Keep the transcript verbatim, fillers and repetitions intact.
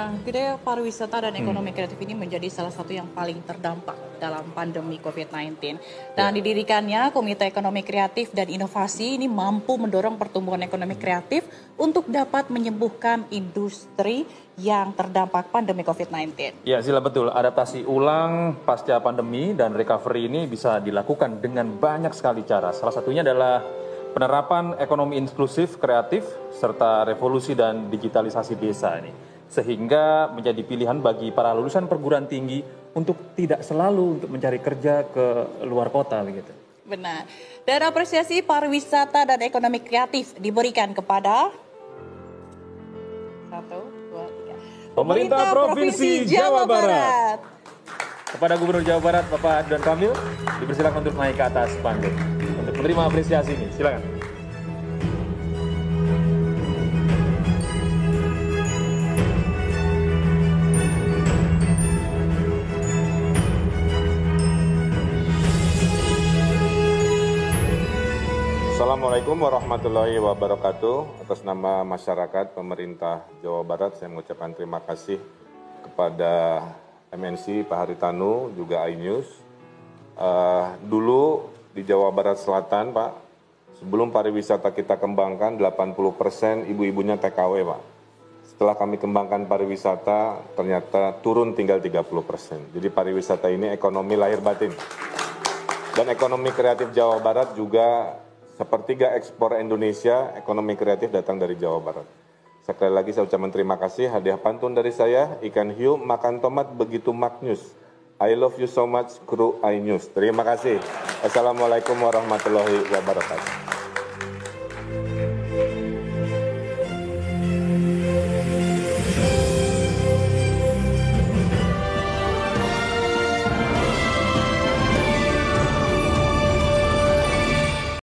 Nah, budaya pariwisata dan ekonomi kreatif ini menjadi salah satu yang paling terdampak dalam pandemi covid sembilan belas. Dan Ya. didirikannya Komite Ekonomi Kreatif dan Inovasi ini mampu mendorong pertumbuhan ekonomi kreatif untuk dapat menyembuhkan industri yang terdampak pandemi covid sembilan belas. Ya, sila betul. Adaptasi ulang pasca pandemi dan recovery ini bisa dilakukan dengan banyak sekali cara. Salah satunya adalah penerapan ekonomi inklusif, kreatif, serta revolusi dan digitalisasi desa ini. Sehingga menjadi pilihan bagi para lulusan perguruan tinggi untuk tidak selalu untuk mencari kerja ke luar kota begitu. Benar. Dan apresiasi pariwisata dan ekonomi kreatif diberikan kepada satu, dua, tiga. Pemerintah Provinsi Jawa Barat. Kepada Gubernur Jawa Barat, Bapak Ridwan Kamil, dipersilakan untuk naik ke atas panggung untuk menerima apresiasi ini. Silakan. Assalamualaikum warahmatullahi wabarakatuh. Atas nama masyarakat pemerintah Jawa Barat, saya mengucapkan terima kasih kepada M N C Pak Haritanu, juga iNews. Uh, dulu di Jawa Barat Selatan, Pak, sebelum pariwisata kita kembangkan, delapan puluh persen ibu-ibunya T K W, Pak. Setelah kami kembangkan pariwisata, ternyata turun tinggal tiga puluh persen. Jadi pariwisata ini ekonomi lahir batin. Dan ekonomi kreatif Jawa Barat juga sepertiga ekspor Indonesia, ekonomi kreatif datang dari Jawa Barat. Sekali lagi saya ucapkan terima kasih, hadiah pantun dari saya, ikan hiu makan tomat begitu maknyus. I love you so much, kru iNews. Terima kasih. Assalamualaikum warahmatullahi wabarakatuh.